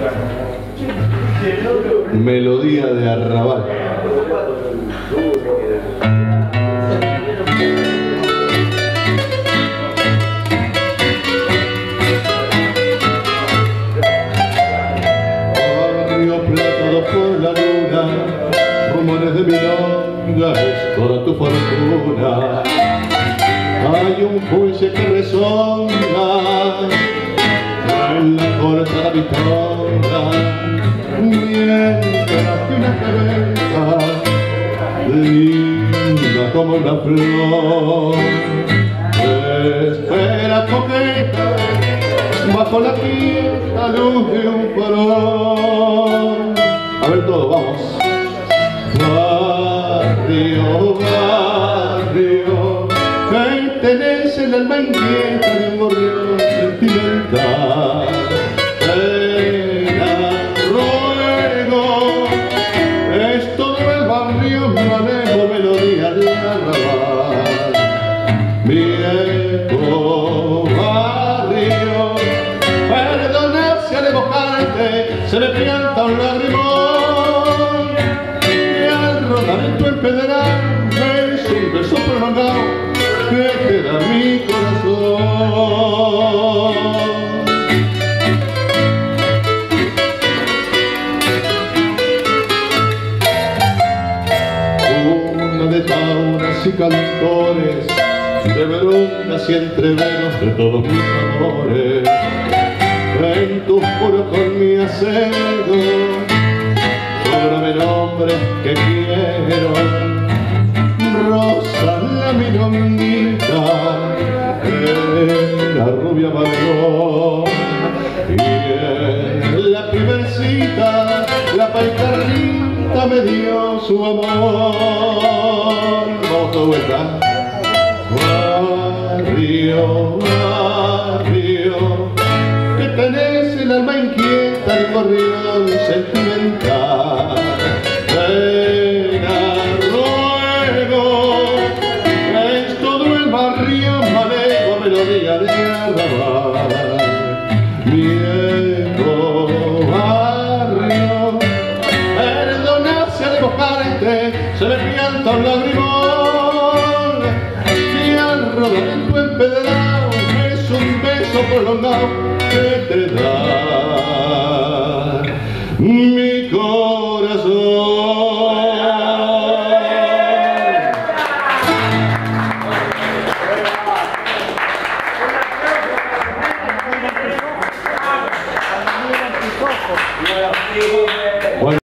Melodía de arrabal. Barrio plantado por la luna, rumores de milonga, es toda tu fortuna. Hay un fuelle que resonga en la corta vitonga, mientras que una cabeza linda como una flor espera coqueta bajo la quieta luz de un farol. A ver todo, vamos. Barrio, barrio, que tenés el alma inquieta de un gorrión sentimental. Viejo barrio, perdona si al evocarte se le pianta un lagrimón, y al rodar en tu empedernal es un beso prolongado que te da mi corazón. Una de tauras y cantores, de verunas y entreveros de todos mis amores, en tus puros con mi acero, sobre nombres que quiero, rosa la milonguita, la rubia mayor, y en la primer cita la paicarrita me dio su amor. Vamos de vuelta. Barrio, barrio, que tenés el alma inquieta de gorrión sentimental. Pena, ruego, es todo el barrio manejo, melodía de arrabal. Viejo barrio, perdona si al evocarte se me pianta un lagrimón, rodar en tu empedrado es un beso prolongado que te da mi corazón. Yeah.